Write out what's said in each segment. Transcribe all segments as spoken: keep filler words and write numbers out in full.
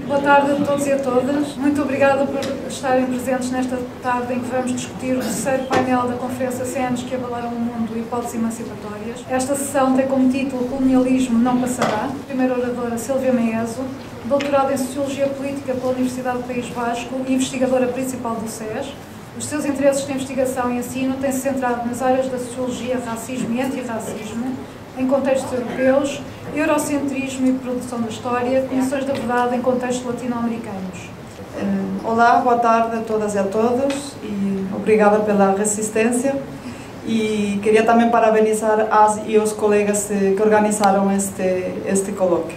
Boa tarde a todos e a todas. Muito obrigada por estarem presentes nesta tarde em que vamos discutir o terceiro painel da Conferência cem anos que abalaram o mundo e hipóteses emancipatórias. Esta sessão tem como título Colonialismo não passará. Primeira oradora Silvia Meieso, doutorada em Sociologia Política pela Universidade do País Basco e investigadora principal do S E S. Os seus interesses de investigação e ensino têm-se centrado nas áreas da Sociologia, Racismo e Antirracismo, em contextos europeus, eurocentrismo e produção da história, condições da verdade em contextos latino-americanos. Olá, boa tarde a todas e a todos e obrigada pela resistência. E queria também parabenizar as e os colegas que organizaram este, este colóquio.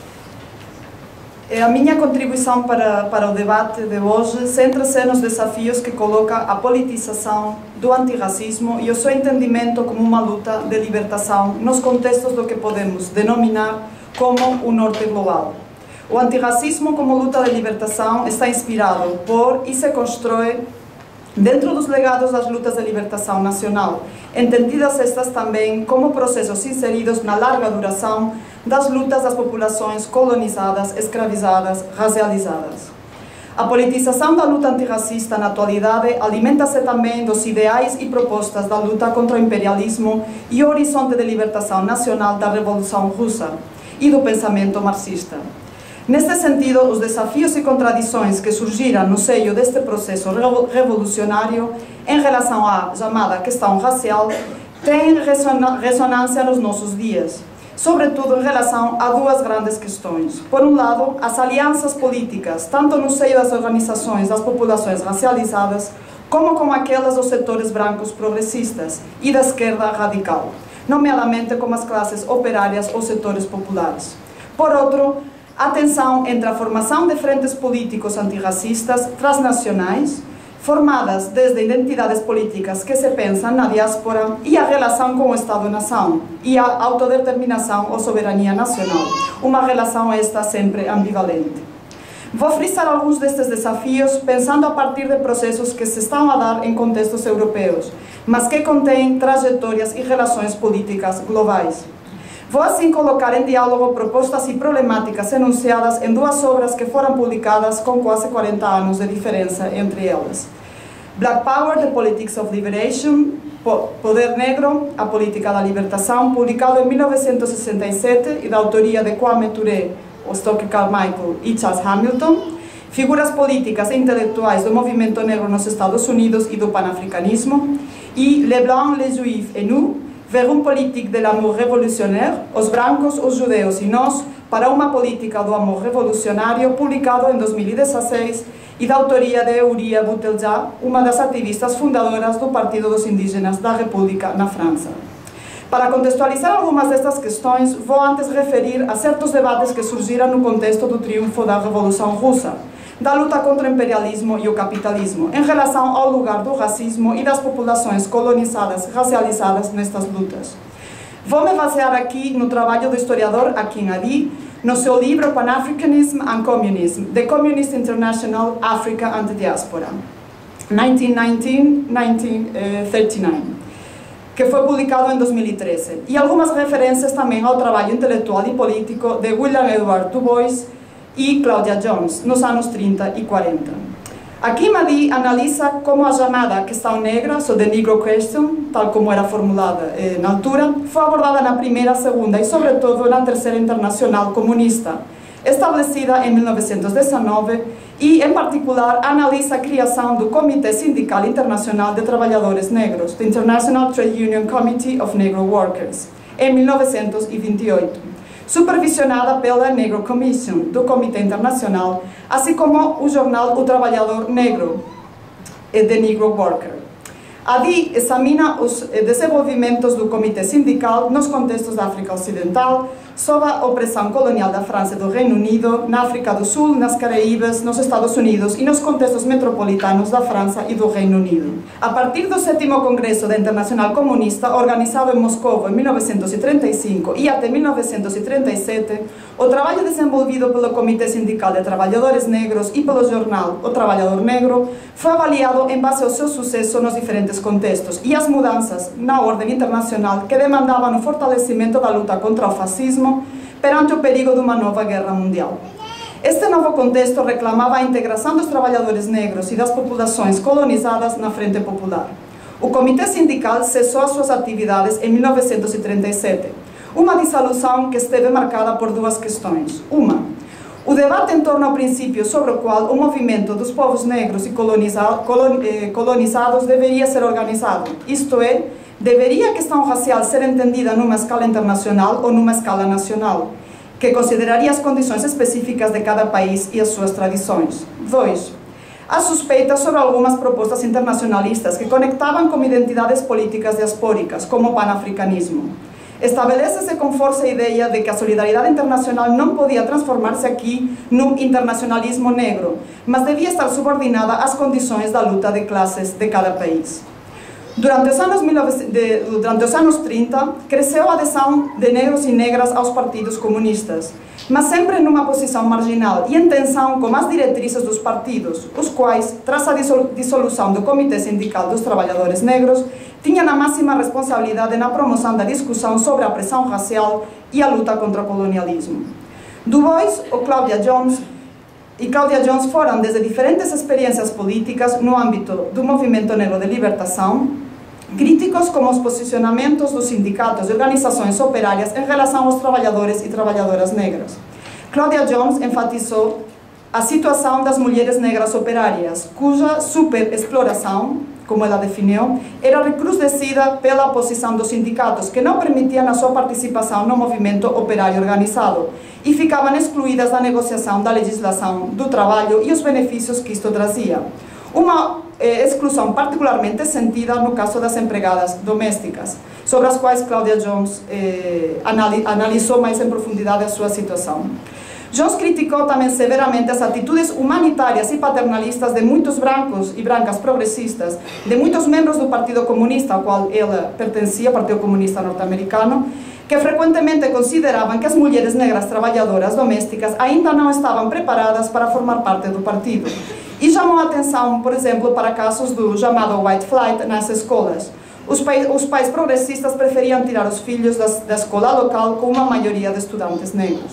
A minha contribuição para, para o debate de hoje centra-se nos desafios que coloca a politização do antirracismo e o seu entendimento como uma luta de libertação nos contextos do que podemos denominar como o norte global. O antirracismo como luta de libertação está inspirado por e se constrói dentro dos legados das lutas de libertação nacional, entendidas estas também como processos inseridos na larga duração das lutas das populações colonizadas, escravizadas, racializadas. A politização da luta antirracista na atualidade alimenta-se também dos ideais e propostas da luta contra o imperialismo e o horizonte de libertação nacional da Revolução Russa e do pensamento marxista. Neste sentido, os desafios e contradições que surgiram no seio deste processo revolucionário em relação à chamada questão racial têm ressonância nos nossos dias, sobretudo em relação a duas grandes questões. Por um lado, as alianças políticas, tanto no seio das organizações das populações racializadas, como com aquelas dos setores brancos progressistas e da esquerda radical, nomeadamente como as classes operárias ou setores populares. Por outro, a tensão entre a formação de frentes políticos antirracistas transnacionais, formadas desde identidades políticas que se pensam na diáspora, e a relação com o Estado-nação e a autodeterminação ou soberania nacional, uma relação esta sempre ambivalente. Vou frisar alguns destes desafios pensando a partir de processos que se estão a dar em contextos europeus, mas que contêm trajetórias e relações políticas globais. Vou assim colocar em diálogo propostas e problemáticas enunciadas em duas obras que foram publicadas com quase quarenta anos de diferença entre elas. Black Power, The Politics of Liberation, Poder Negro, A Política da Libertação, publicado em mil novecentos e sessenta e sete e da autoria de Kwame Ture, Stokely Carmichael e Charles Hamilton, Figuras Políticas e Intelectuais do Movimento Negro nos Estados Unidos e do Panafricanismo, e Les Blancs, les Juifs et nous, Vers une politique de l'amour révolutionnaire, Os Brancos, os Judeus e Nós, para uma política do amor revolucionário, publicado em dois mil e dezesseis e da autoria de Uriah Boutelja, uma das ativistas fundadoras do Partido dos Indígenas da República na França. Para contextualizar algumas destas questões, vou antes referir a certos debates que surgiram no contexto do triunfo da Revolução Russa, da luta contra o imperialismo e o capitalismo, em relação ao lugar do racismo e das populações colonizadas, racializadas nestas lutas. Vou me basear aqui no trabalho do historiador Akin Ali, no seu livro Pan-Africanism and Communism, The Communist International, Africa and the Diaspora, nineteen nineteen to nineteen thirty-nine, que foi publicado em dois mil e treze, e algumas referências também ao trabalho intelectual e político de William Edward Du Bois e Claudia Jones, nos anos trinta e quarenta. Aqui Madi analisa como a chamada questão negra, so the Negro Question, tal como era formulada eh, na altura, foi abordada na primeira, segunda e, sobretudo, na terceira Internacional Comunista, estabelecida em mil novecentos e dezenove, e, em particular, analisa a criação do Comitê Sindical Internacional de Trabalhadores Negros, the International Trade Union Committee of Negro Workers, em mil novecentos e vinte e oito. Supervisionada pela Negro Commission, do Comitê Internacional, assim como o jornal O Trabalhador Negro, The Negro Worker. Ali examina os desenvolvimentos do Comitê Sindical nos contextos da África Ocidental, sob a opressão colonial da França e do Reino Unido, na África do Sul, nas Caraíbas, nos Estados Unidos e nos contextos metropolitanos da França e do Reino Unido. A partir do sétimo Congresso da Internacional Comunista, organizado em Moscou em mil novecentos e trinta e cinco e até mil novecentos e trinta e sete, o trabalho desenvolvido pelo Comitê Sindical de Trabalhadores Negros e pelo jornal O Trabalhador Negro foi avaliado em base ao seu sucesso nos diferentes contextos e as mudanças na ordem internacional que demandavam o fortalecimento da luta contra o fascismo perante o perigo de uma nova guerra mundial. Este novo contexto reclamava a integração dos trabalhadores negros e das populações colonizadas na Frente Popular. O Comitê Sindical cessou as suas atividades em mil novecentos e trinta e sete, uma dissolução que esteve marcada por duas questões. Uma, o debate em torno ao princípio sobre o qual o movimento dos povos negros e colonizados deveria ser organizado, isto é, deveria a questão racial ser entendida numa escala internacional ou numa escala nacional, que consideraria as condições específicas de cada país e as suas tradições. Dois, as suspeitas sobre algumas propostas internacionalistas que conectavam com identidades políticas diaspóricas, como o panafricanismo. Estabelece-se com força a ideia de que a solidariedade internacional não podia transformar-se aqui num internacionalismo negro, mas devia estar subordinada às condições da luta de classes de cada país. Durante os anos, de, durante os anos trinta, cresceu a adesão de negros e negras aos partidos comunistas, mas sempre numa posição marginal e em tensão com as diretrizes dos partidos, os quais, tras a dissolução do Comitê Sindical dos Trabalhadores Negros, tinham a máxima responsabilidade na promoção da discussão sobre a pressão racial e a luta contra o colonialismo. Du Bois ou Claudia Jones e Claudia Jones foram, desde diferentes experiências políticas no âmbito do movimento negro de libertação, críticos como os posicionamentos dos sindicatos e organizações operárias em relação aos trabalhadores e trabalhadoras negras. Claudia Jones enfatizou a situação das mulheres negras operárias, cuja superexploração, como ela definiu, era recrudescida pela oposição dos sindicatos, que não permitiam a sua participação no movimento operário organizado e ficavam excluídas da negociação da legislação do trabalho e os benefícios que isto trazia. Uma eh, exclusão particularmente sentida no caso das empregadas domésticas, sobre as quais Claudia Jones eh, analisou mais em profundidade a sua situação. Jones criticou também severamente as atitudes humanitárias e paternalistas de muitos brancos e brancas progressistas, de muitos membros do Partido Comunista, ao qual ela pertencia, Partido Comunista norte-americano, que frequentemente consideravam que as mulheres negras trabalhadoras domésticas ainda não estavam preparadas para formar parte do partido. E chamou a atenção, por exemplo, para casos do chamado white flight nas escolas. Os pais, os pais progressistas preferiam tirar os filhos das, da escola local com uma maioria de estudantes negros.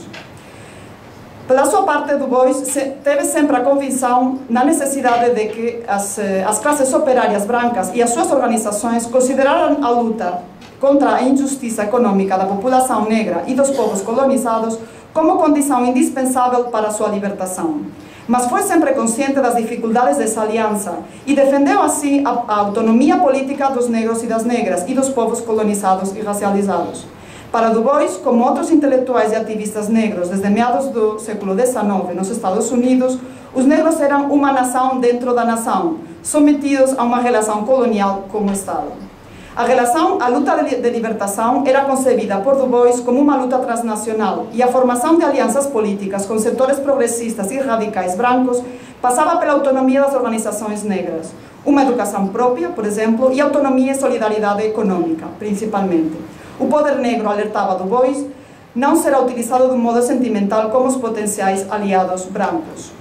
Pela sua parte, Du Bois teve sempre a convicção na necessidade de que as, as classes operárias brancas e as suas organizações consideraram a luta contra a injustiça econômica da população negra e dos povos colonizados como condição indispensável para a sua libertação. Mas foi sempre consciente das dificuldades dessa aliança e defendeu assim a, a autonomia política dos negros e das negras e dos povos colonizados e racializados. Para Du Bois, como outros intelectuais e ativistas negros desde meados do século dezenove nos Estados Unidos, os negros eram uma nação dentro da nação, submetidos a uma relação colonial com o Estado. A relação, a luta de libertação era concebida por Du Bois como uma luta transnacional e a formação de alianças políticas com setores progressistas e radicais brancos passava pela autonomia das organizações negras, uma educação própria, por exemplo, e autonomia e solidariedade econômica, principalmente. O poder negro, alertava Du Bois, não será utilizado de um modo sentimental como os potenciais aliados brancos.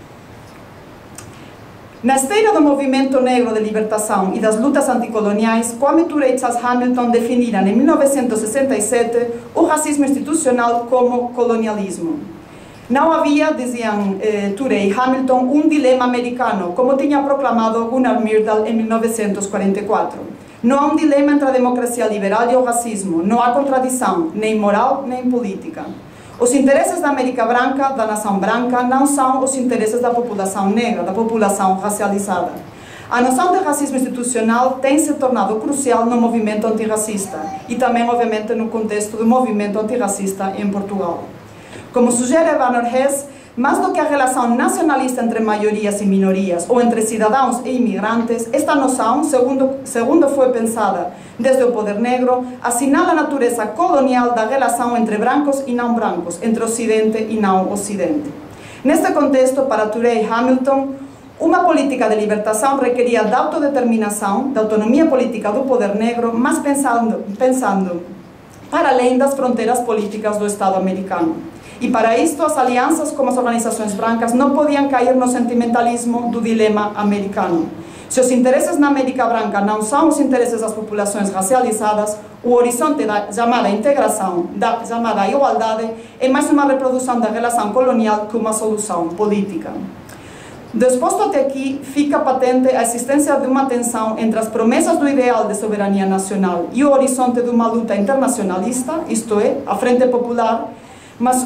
Na esteira do movimento negro de libertação e das lutas anticoloniais, Kwame Ture e Charles Hamilton definiram em mil novecentos e sessenta e sete o racismo institucional como colonialismo. Não havia, diziam eh, Ture e Hamilton, um dilema americano, como tinha proclamado Gunnar Myrdal em mil novecentos e quarenta e quatro. Não há um dilema entre a democracia liberal e o racismo, não há contradição, nem moral nem política. Os interesses da América Branca, da nação branca, não são os interesses da população negra, da população racializada. A noção de racismo institucional tem se tornado crucial no movimento antirracista e também, obviamente, no contexto do movimento antirracista em Portugal. Como sugere Vanner Hess, mais do que a relação nacionalista entre maiorias e minorias, ou entre cidadãos e imigrantes, esta noção, segundo, segundo foi pensada desde o poder negro, assinala a natureza colonial da relação entre brancos e não brancos, entre Ocidente e não Ocidente. Neste contexto, para Ture e Hamilton, uma política de libertação requeria da autodeterminação, da autonomia política do poder negro, mas pensando, pensando para além das fronteiras políticas do Estado americano. E para isto, as alianças como as organizações brancas não podiam cair no sentimentalismo do dilema americano. Se os interesses na América Branca não são os interesses das populações racializadas, o horizonte da chamada integração, da chamada igualdade, é mais uma reprodução da relação colonial que uma solução política. Disposto até aqui, fica patente a existência de uma tensão entre as promessas do ideal de soberania nacional e o horizonte de uma luta internacionalista, isto é, a Frente Popular, mas...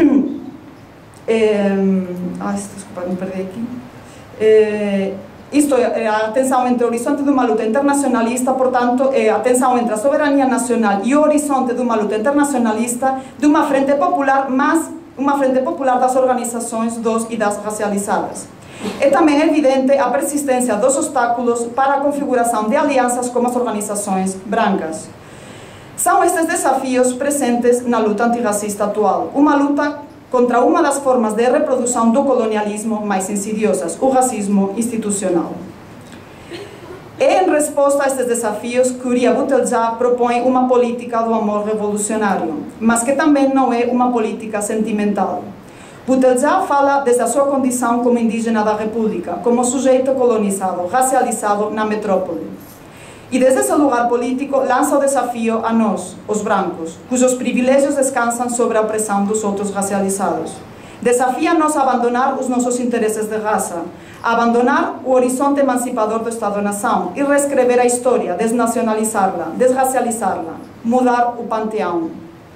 é, ah, desculpa, me perdi aqui. É, isto é, a tensão entre o horizonte de uma luta internacionalista, portanto, é a tensão entre a soberania nacional e o horizonte de uma luta internacionalista de uma Frente Popular, mas uma Frente Popular das organizações dos e das racializadas. É também evidente a persistência dos obstáculos para a configuração de alianças com as organizações brancas. São estes desafios presentes na luta antirracista atual, uma luta contra uma das formas de reprodução do colonialismo mais insidiosas, o racismo institucional. É em resposta a estes desafios que Uriah Butelja propõe uma política do amor revolucionário, mas que também não é uma política sentimental. Butelja fala desde a sua condição como indígena da República, como sujeito colonizado, racializado na metrópole. E desde esse lugar político lança o desafio a nós, os brancos, cujos privilégios descansam sobre a opressão dos outros racializados. Desafia-nos a abandonar os nossos interesses de raça, a abandonar o horizonte emancipador do Estado-nação e reescrever a história, desnacionalizá-la, desracializá-la, mudar o panteão.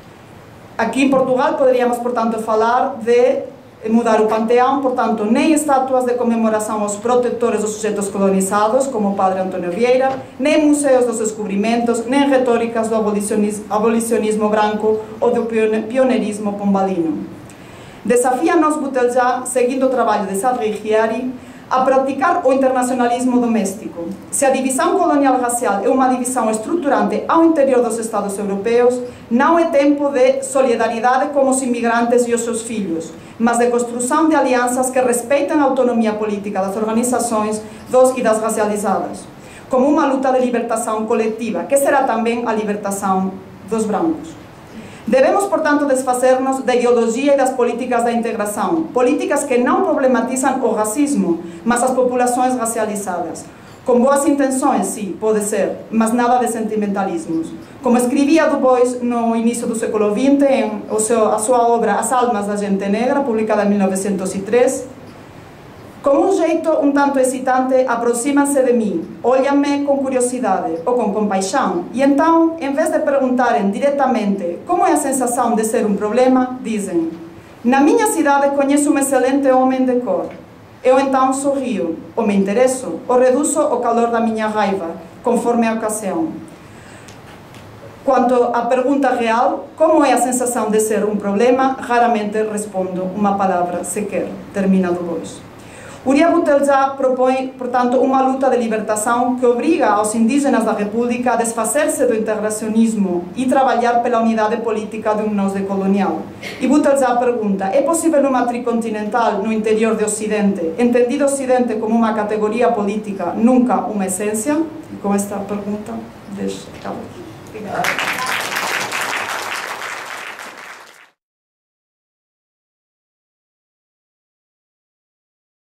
Aqui em Portugal poderíamos, portanto, falar de mudar o panteão, portanto, nem estátuas de comemoração aos protetores dos sujeitos colonizados, como o padre Antônio Vieira, nem museus dos descobrimentos, nem retóricas do abolicionismo, abolicionismo branco ou do pioneirismo pombalino. Desafia-nos Butelja, seguindo o trabalho de Sadri Hiari, a praticar o internacionalismo doméstico. Se a divisão colonial racial é uma divisão estruturante ao interior dos Estados europeus, não é tempo de solidariedade com os imigrantes e os seus filhos, mas de construção de alianças que respeitem a autonomia política das organizações dos e das racializadas, como uma luta de libertação coletiva, que será também a libertação dos brancos. Devemos, portanto, desfazer-nos da ideologia e das políticas da integração, políticas que não problematizam o racismo, mas as populações racializadas. Com boas intenções, sim, pode ser, mas nada de sentimentalismos. Como escrevia Du Bois no início do século vinte, em a sua obra As Almas da Gente Negra, publicada em mil novecentos e três, com um jeito um tanto excitante, aproximam-se de mim, olham-me com curiosidade ou com compaixão, e então, em vez de perguntarem diretamente como é a sensação de ser um problema, dizem: na minha cidade conheço um excelente homem de cor. Eu então sorrio, ou me interesso, ou reduzo o calor da minha raiva, conforme a ocasião. Quanto à pergunta real, como é a sensação de ser um problema, raramente respondo uma palavra sequer, termina Du Bois. Uriah Butelja propõe, portanto, uma luta de libertação que obriga aos indígenas da República a desfazer-se do integracionismo e trabalhar pela unidade política de um nós decolonial. E Butelja pergunta: é possível uma tricontinental no interior do Ocidente, entendido Ocidente como uma categoria política, nunca uma essência? E com esta pergunta, deixo. Obrigada.